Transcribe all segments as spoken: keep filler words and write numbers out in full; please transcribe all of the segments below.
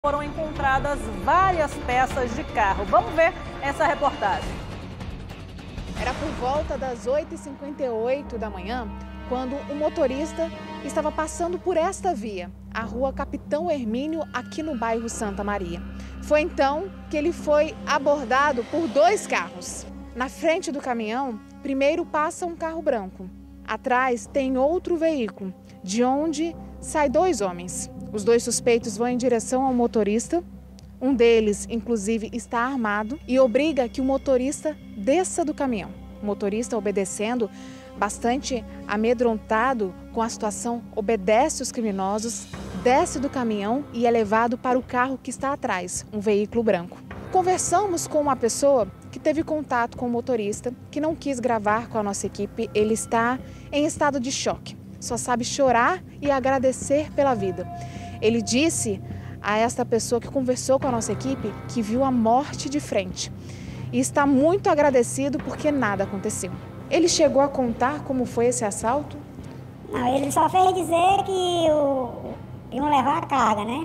Foram encontradas várias peças de carro. Vamos ver essa reportagem. Era por volta das oito e cinquenta e oito da manhã, quando o motorista estava passando por esta via, a rua Capitão Hermínio, aqui no bairro Santa Maria. Foi então que ele foi abordado por dois carros. Na frente do caminhão, primeiro passa um carro branco. Atrás tem outro veículo, de onde saem dois homens. Os dois suspeitos vão em direção ao motorista. Um deles, inclusive, está armado e obriga que o motorista desça do caminhão. O motorista, obedecendo, bastante amedrontado com a situação, obedece os criminosos, desce do caminhão e é levado para o carro que está atrás, um veículo branco. Conversamos com uma pessoa que teve contato com o motorista, que não quis gravar com a nossa equipe. Ele está em estado de choque, só sabe chorar e agradecer pela vida. Ele disse a esta pessoa que conversou com a nossa equipe que viu a morte de frente e está muito agradecido porque nada aconteceu. Ele chegou a contar como foi esse assalto? Não, ele só fez dizer que o, iam levar a carga, né?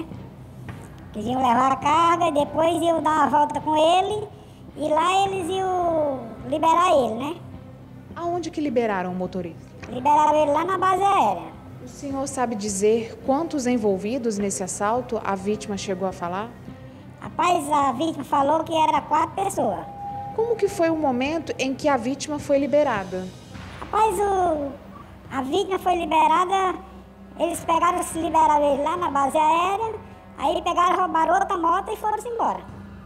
Que iam levar a carga e depois iam dar uma volta com ele e lá eles iam liberar ele, né? Aonde que liberaram o motorista? Liberaram ele lá na base aérea. O senhor sabe dizer quantos envolvidos nesse assalto a vítima chegou a falar? Rapaz, a vítima falou que era quatro pessoas. Como que foi o momento em que a vítima foi liberada? Rapaz, o, a vítima foi liberada, eles pegaram, se liberaram ele lá na base aérea, aí pegaram, roubaram outra moto e foram-se embora.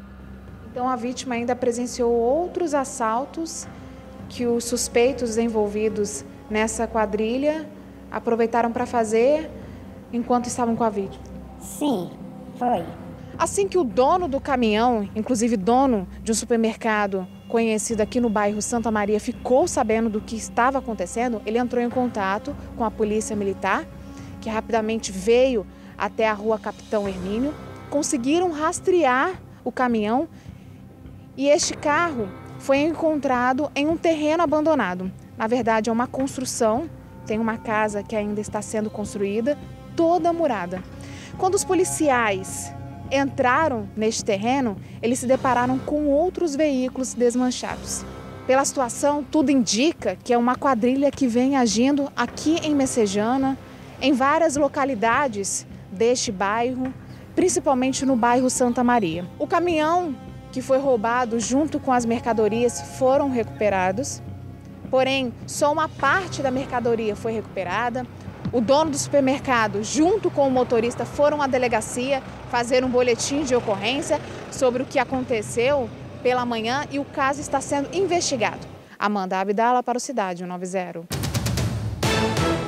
Então a vítima ainda presenciou outros assaltos que os suspeitos envolvidos nessa quadrilha aproveitaram para fazer enquanto estavam com a vítima? Sim, foi. Assim que o dono do caminhão, inclusive dono de um supermercado conhecido aqui no bairro Santa Maria, ficou sabendo do que estava acontecendo, ele entrou em contato com a polícia militar, que rapidamente veio até a rua Capitão Hermínio, conseguiram rastrear o caminhão e este carro foi encontrado em um terreno abandonado. Na verdade, é uma construção. Tem uma casa que ainda está sendo construída, toda murada. Quando os policiais entraram neste terreno, eles se depararam com outros veículos desmanchados. Pela situação, tudo indica que é uma quadrilha que vem agindo aqui em Messejana, em várias localidades deste bairro, principalmente no bairro Santa Maria. O caminhão que foi roubado junto com as mercadorias foram recuperados. Porém, só uma parte da mercadoria foi recuperada. O dono do supermercado, junto com o motorista, foram à delegacia fazer um boletim de ocorrência sobre o que aconteceu pela manhã e o caso está sendo investigado. Amanda Abdala para o Cidade cento e noventa.